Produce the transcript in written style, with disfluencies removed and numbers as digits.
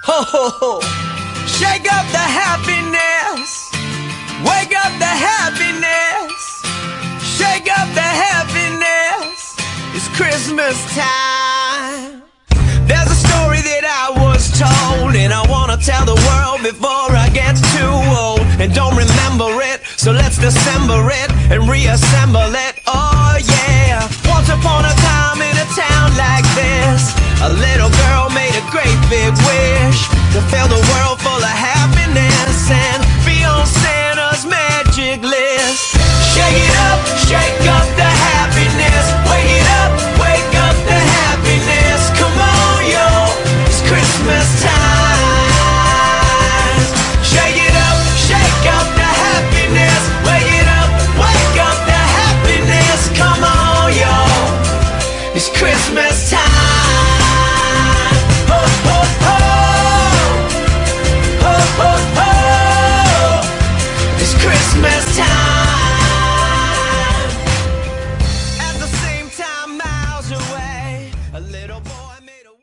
Ho, ho, ho. Shake up the happiness. Wake up the happiness. Shake up the happiness. It's Christmas time. There's a story that I was told, and I wanna tell the world before I get too old and don't remember it. So let's dissemble it and reassemble